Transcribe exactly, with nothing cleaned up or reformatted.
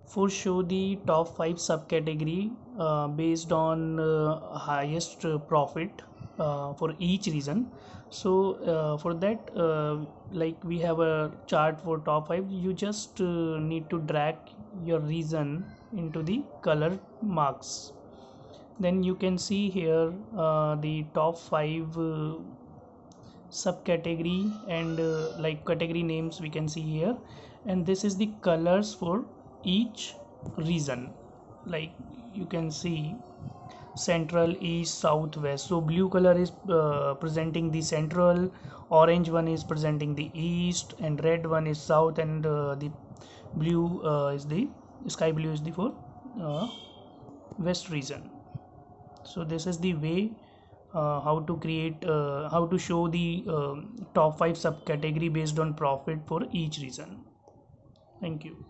For show the top five subcategory uh, based on uh, highest uh, profit uh, for each region. So uh, for that, uh, like we have a chart for top five. You just uh, need to drag your region into the color marks. Then you can see here uh, the top five uh, subcategory and uh, like category names we can see here, and this is the colors for each region. Like you can see central, east, south, west. So blue color is uh, presenting the central, orange one is presenting the east, and red one is south, and uh, the blue uh, is the sky blue is the for uh, west region. So this is the way uh, how to create uh, how to show the uh, top five subcategory based on profit for each region. Thank you.